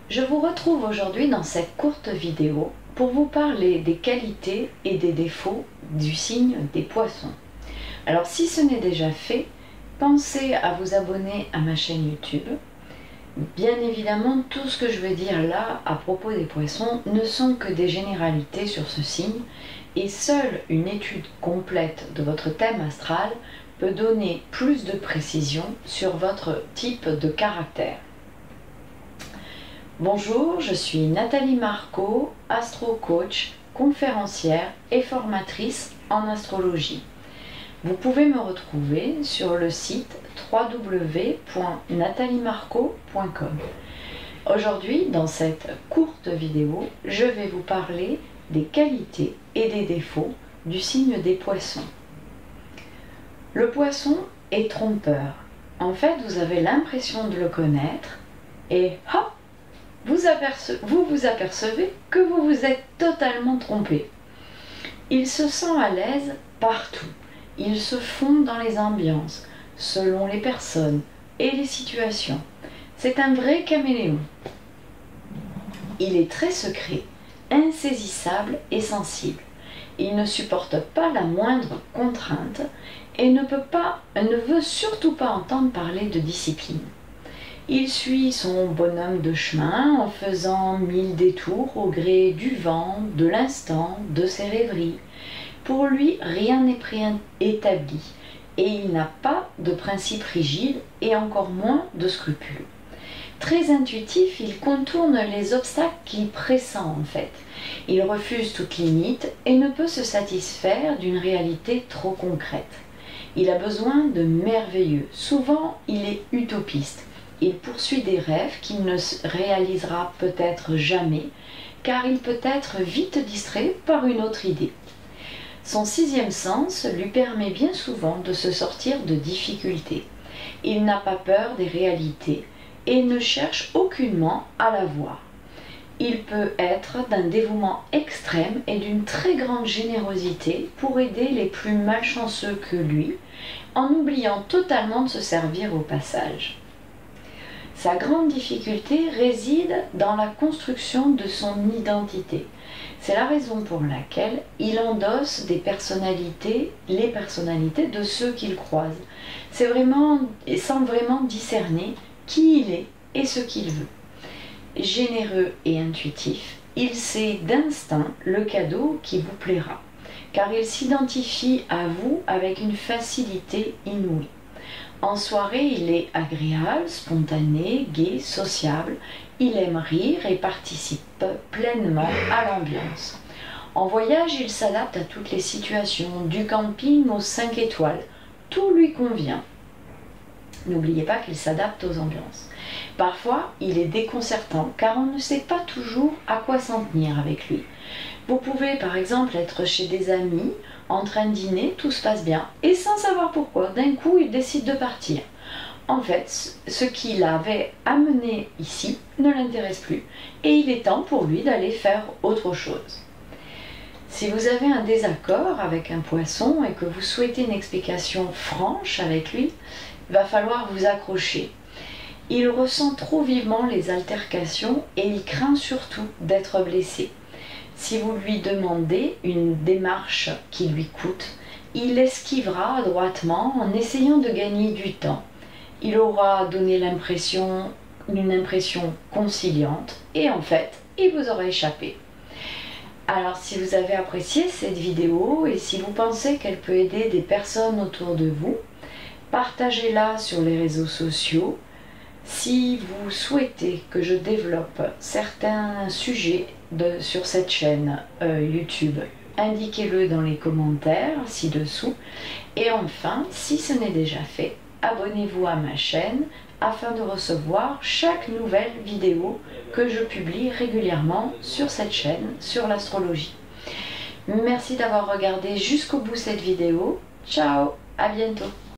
Je vous retrouve aujourd'hui dans cette courte vidéo pour vous parler des qualités et des défauts du signe des poissons. Alors si ce n'est déjà fait, pensez à vous abonner à ma chaîne YouTube. Bien évidemment, tout ce que je vais dire là à propos des poissons ne sont que des généralités sur ce signe et seule une étude complète de votre thème astral peut donner plus de précision sur votre type de caractère. Bonjour, je suis Nathalie Marco, astro-coach, conférencière et formatrice en astrologie. Vous pouvez me retrouver sur le site www.nathaliemarco.com. Aujourd'hui, dans cette courte vidéo, je vais vous parler des qualités et des défauts du signe des poissons. Le poisson est trompeur. En fait, vous avez l'impression de le connaître et hop, vous vous apercevez que vous vous êtes totalement trompé. Il se sent à l'aise partout. Il se fond dans les ambiances, selon les personnes et les situations. C'est un vrai caméléon. Il est très secret, insaisissable et sensible. Il ne supporte pas la moindre contrainte et ne veut surtout pas entendre parler de discipline. Il suit son bonhomme de chemin en faisant 1000 détours au gré du vent, de l'instant, de ses rêveries. Pour lui, rien n'est préétabli et il n'a pas de principe rigide et encore moins de scrupules. Très intuitif, il contourne les obstacles qu'il pressent en fait. Il refuse toute limite et ne peut se satisfaire d'une réalité trop concrète. Il a besoin de merveilleux. Souvent, il est utopiste. Il poursuit des rêves qu'il ne réalisera peut-être jamais, car il peut être vite distrait par une autre idée. Son sixième sens lui permet bien souvent de se sortir de difficultés. Il n'a pas peur des réalités et ne cherche aucunement à la voir. Il peut être d'un dévouement extrême et d'une très grande générosité pour aider les plus malchanceux que lui, en oubliant totalement de se servir au passage. Sa grande difficulté réside dans la construction de son identité. C'est la raison pour laquelle il endosse les personnalités de ceux qu'il croise. Sans vraiment discerner qui il est et ce qu'il veut. Généreux et intuitif, il sait d'instinct le cadeau qui vous plaira, car il s'identifie à vous avec une facilité inouïe. En soirée, il est agréable, spontané, gai, sociable. Il aime rire et participe pleinement à l'ambiance. En voyage, il s'adapte à toutes les situations, du camping aux 5 étoiles. Tout lui convient. N'oubliez pas qu'il s'adapte aux ambiances. Parfois, il est déconcertant car on ne sait pas toujours à quoi s'en tenir avec lui. Vous pouvez par exemple être chez des amis, en train de dîner, tout se passe bien, et sans savoir pourquoi, d'un coup, il décide de partir. En fait, ce qui l'avait amené ici ne l'intéresse plus, et il est temps pour lui d'aller faire autre chose. Si vous avez un désaccord avec un poisson et que vous souhaitez une explication franche avec lui, il va falloir vous accrocher. Il ressent trop vivement les altercations et il craint surtout d'être blessé. Si vous lui demandez une démarche qui lui coûte, il esquivera adroitement en essayant de gagner du temps. Il aura donné une impression conciliante et en fait, il vous aura échappé. Alors si vous avez apprécié cette vidéo et si vous pensez qu'elle peut aider des personnes autour de vous, partagez-la sur les réseaux sociaux. Si vous souhaitez que je développe certains sujets sur cette chaîne YouTube, indiquez-le dans les commentaires ci-dessous. Et enfin, si ce n'est déjà fait, abonnez-vous à ma chaîne afin de recevoir chaque nouvelle vidéo que je publie régulièrement sur cette chaîne, sur l'astrologie. Merci d'avoir regardé jusqu'au bout cette vidéo. Ciao, à bientôt.